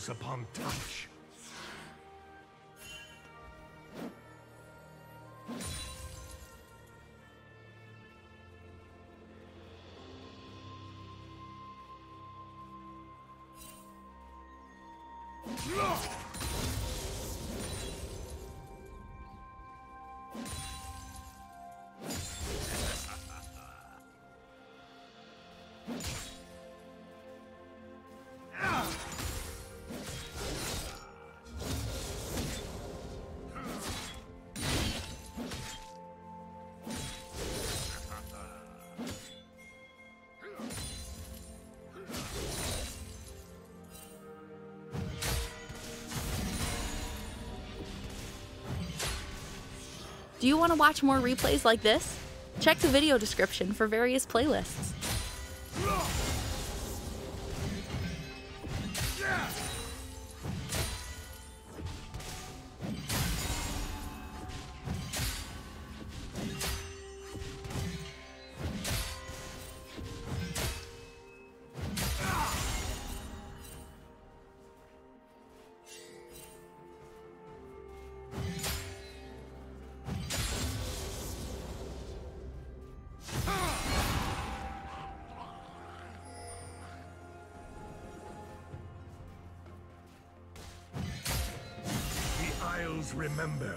thrives upon touch. Do you want to watch more replays like this? Check the video description for various playlists. Remember.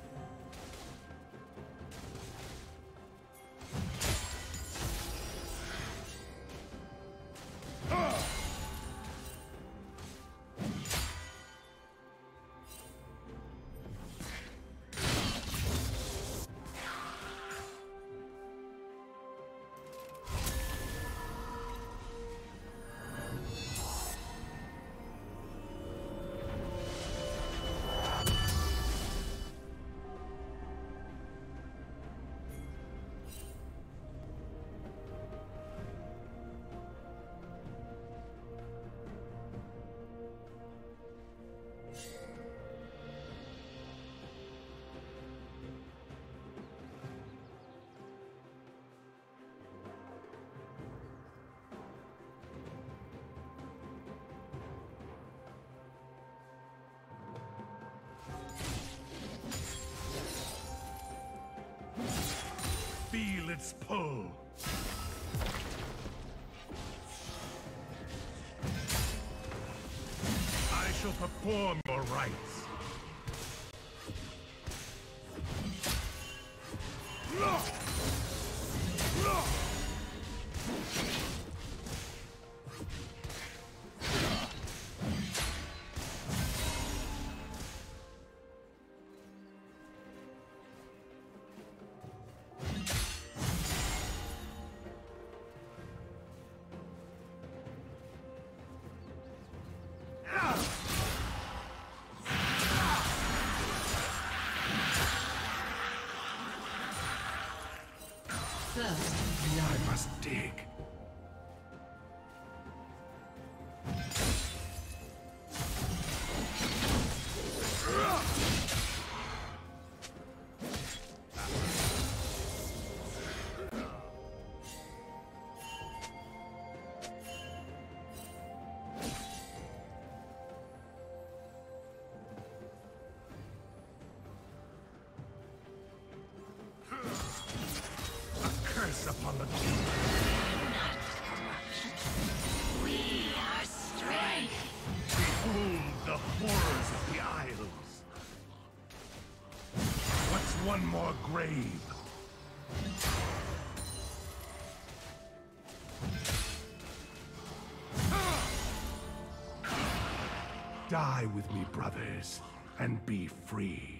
Feel its pull. I shall perform your rites. I must dig. Upon the king. We are strength. Behold the horrors of the Isles. What's one more grave? Die with me, brothers, and be free.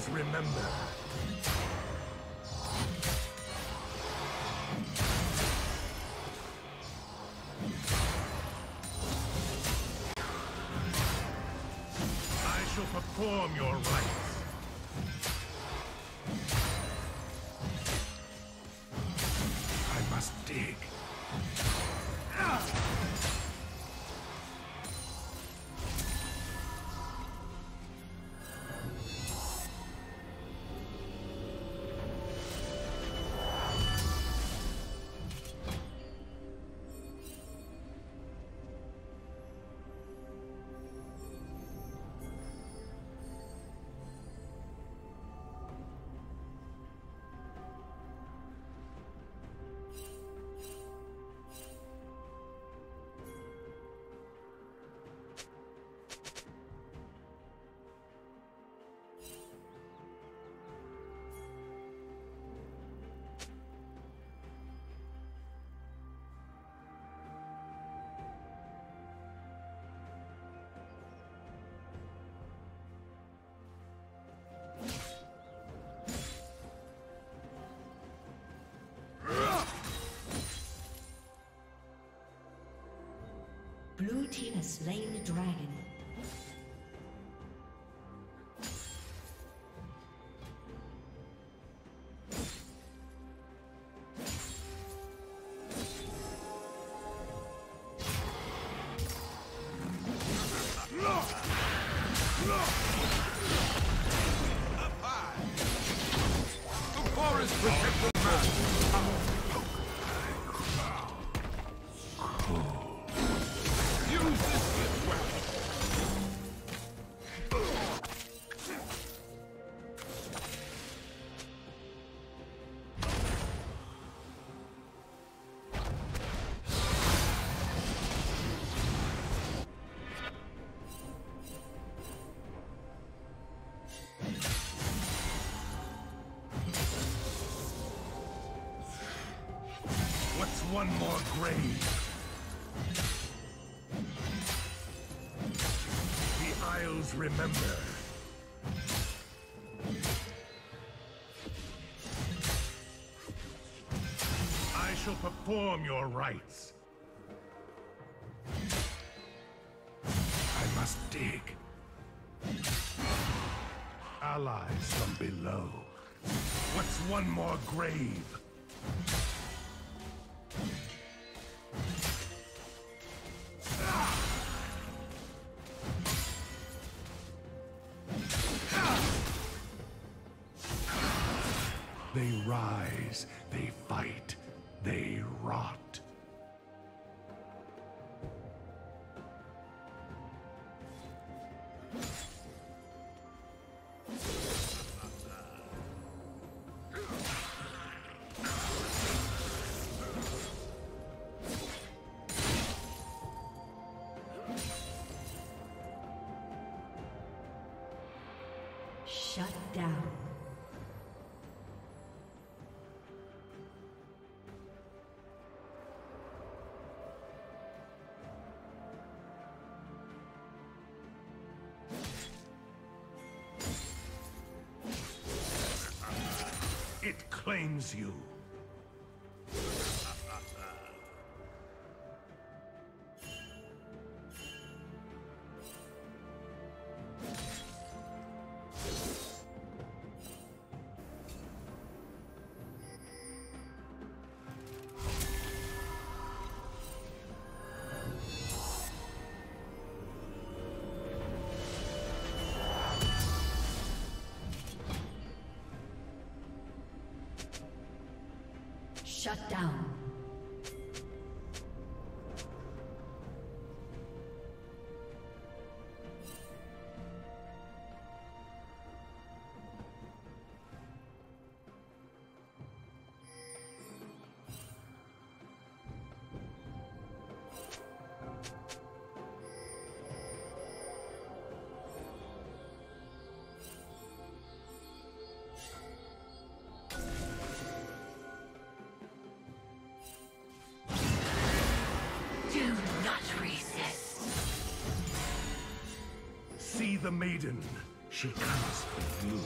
Isles remember. I shall perform your rites. I must dig. Blue team has slain the dragon. One more grave. The Isles remember. I shall perform your rites. I must dig. Allies from below. What's one more grave? They rise, they fight, they rot. Shut down. It claims you. Shut down. Do not resist. See the maiden. She comes for you.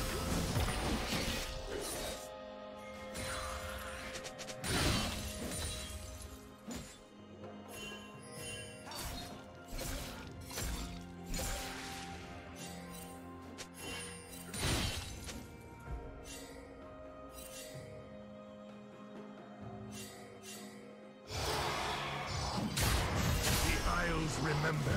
Remember.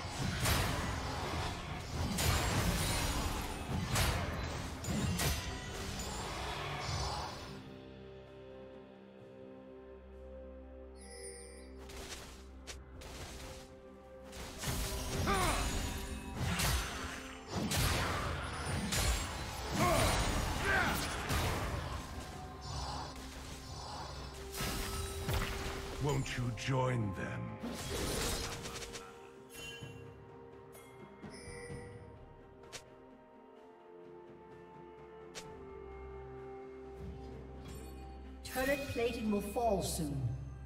Won't you join them? Turret plating will fall soon.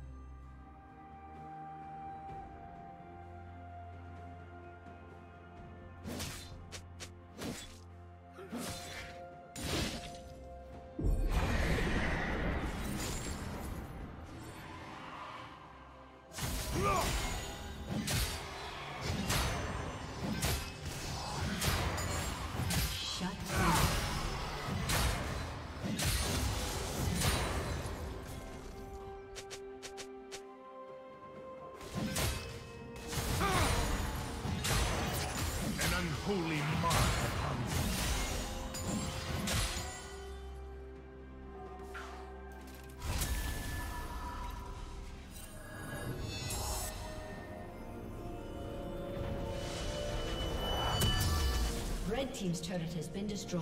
Holy mark upon them. Red team's turret has been destroyed.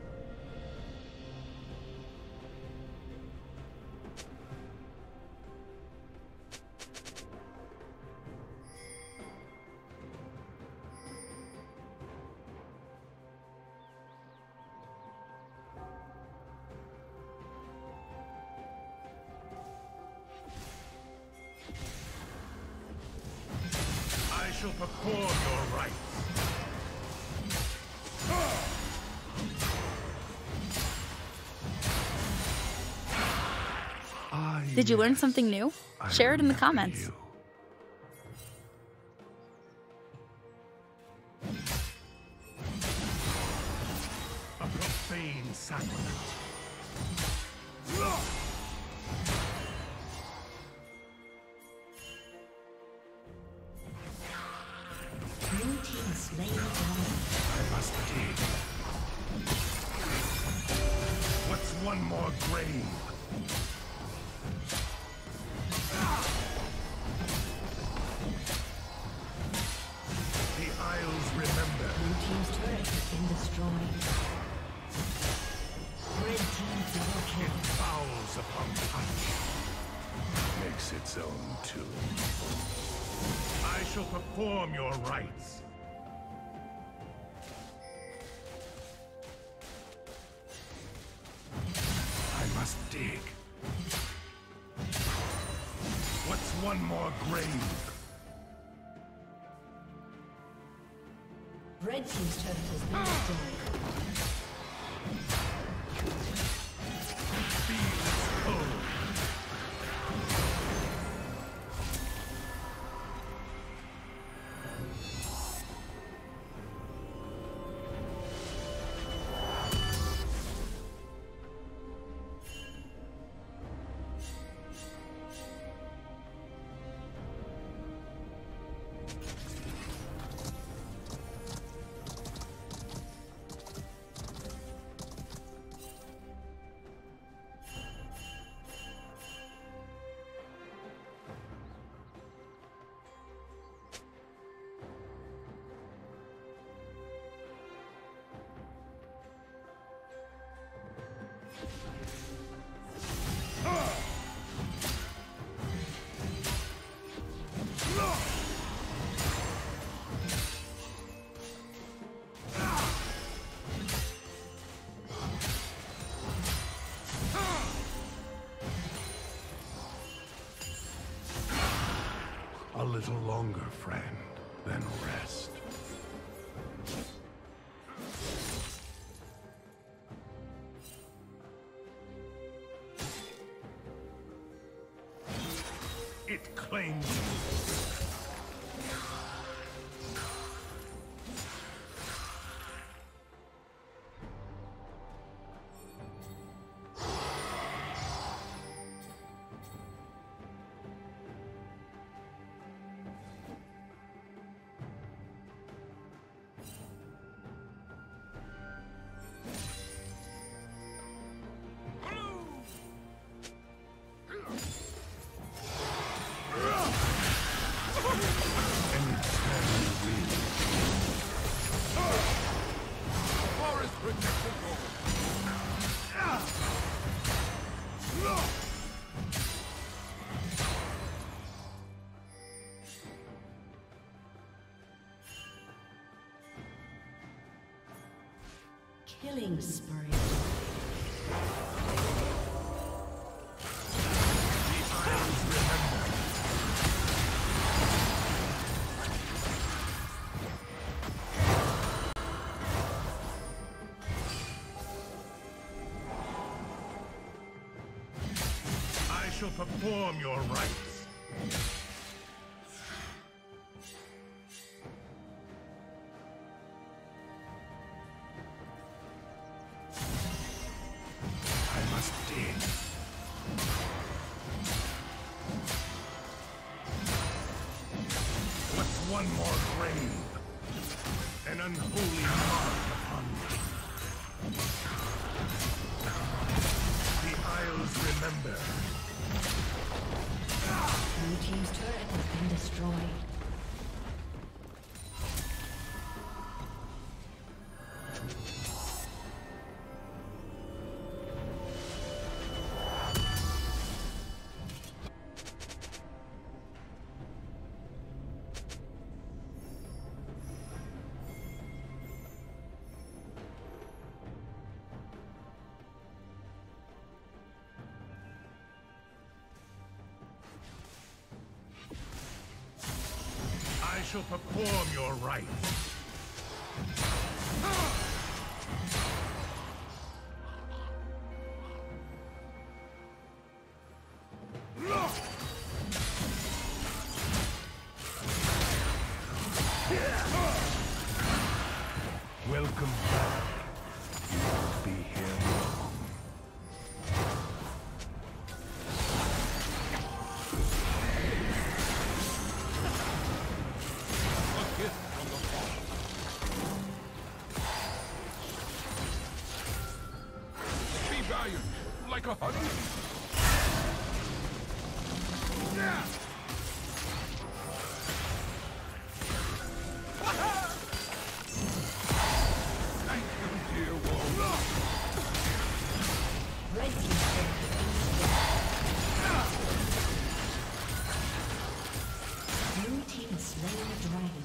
I shall perform your rites. Did you learn something new? Share it in the comments. A profane sacrament. I must dig. What's one more grave? The Isles remember. Blue team's turret has been destroyed. Red team double kill. It fouls upon touch. Makes its own tomb. I shall perform your rites. I must dig. What's one more grave? Red team's turret has been destroyed. Feel its cold. A little longer, friend, then rest. It claims you. Killing spree. I shall perform your rites. I must dig. What's one more grave? An unholy mark upon me. The Isles remember. Blue team's turret has been destroyed. I shall perform your rites. Welcome back. You won't be here long. Be valiant, like a hunter. Thank you, dear wolf. Red team's turret has been destroyed. Blue team has slain the dragon.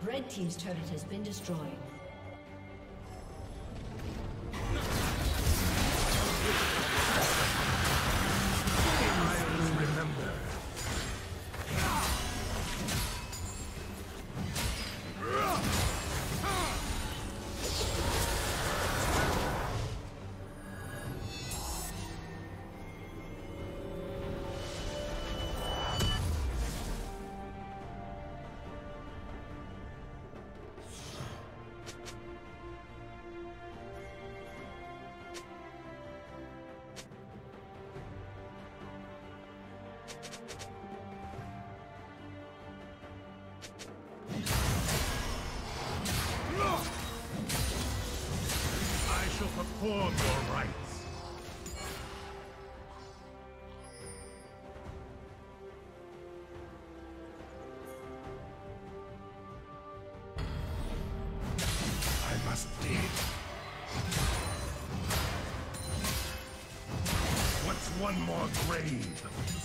Red team's turret has been destroyed. Remember. Perform your rights. I must dig. What's one more grave?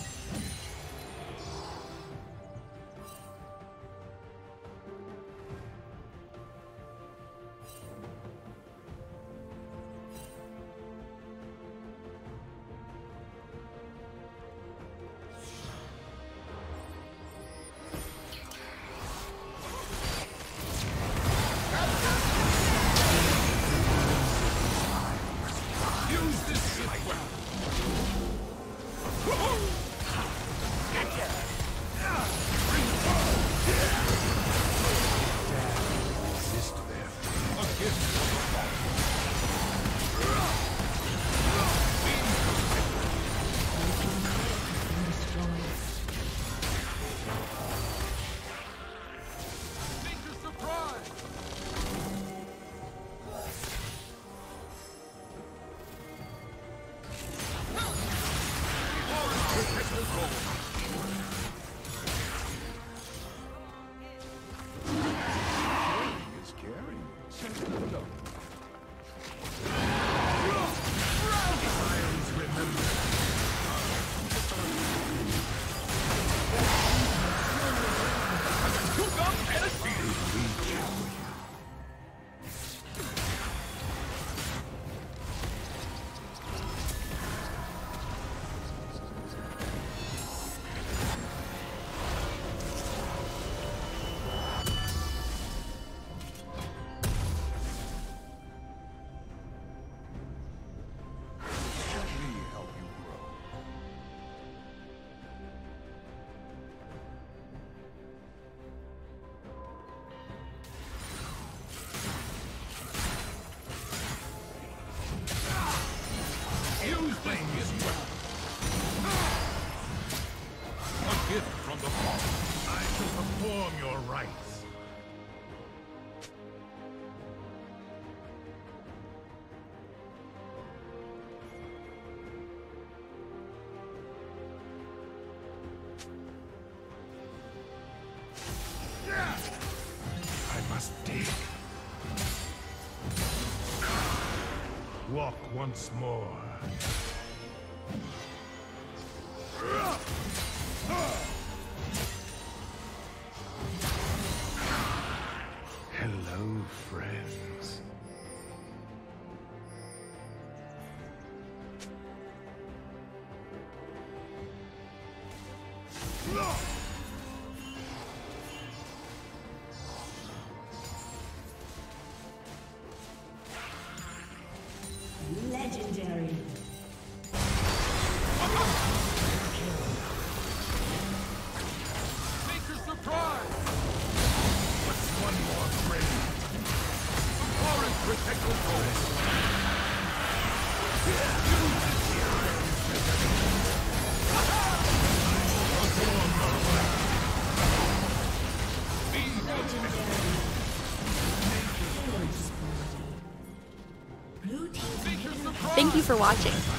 I shall perform your rights. I must dig. Walk once more. Hello, friends. Legendary. Make a surprise! What's one more grave? The forest protect the forest. Thank you for watching.